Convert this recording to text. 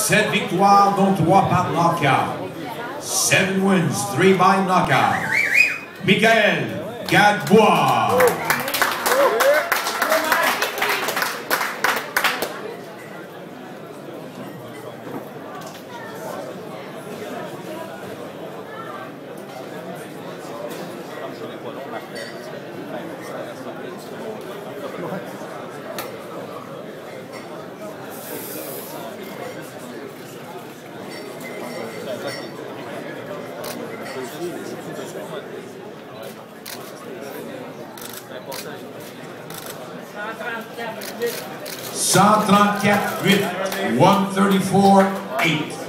7 victoires, dont 3 par knockout. 7 wins, 3 by knockout. Michael Gadbois. 134-8.